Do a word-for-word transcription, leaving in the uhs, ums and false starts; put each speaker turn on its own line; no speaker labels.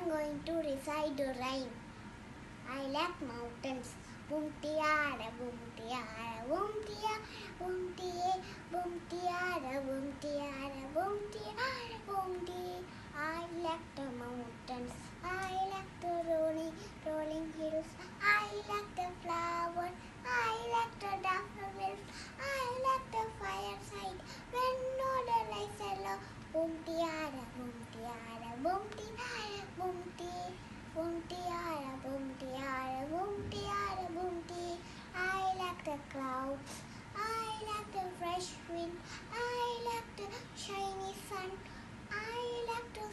going to recite the rhyme. I like mountains. Boom tiara, boom tiara, boom tiara, boom tiara, boom tiara, boom tiara, boom tiara, boom tiara. I like the mountains. I like the rolling, rolling hills. I like the flowers. I like the daffodils. I like the fireside when all the lights are low. Boom tiara, boom tiara, boom tiara, boom tiara. Boom tiara, boom tiara, boom tiara, boom tiara. I like the clouds. I like the fresh wind. I like the shiny sun. I like the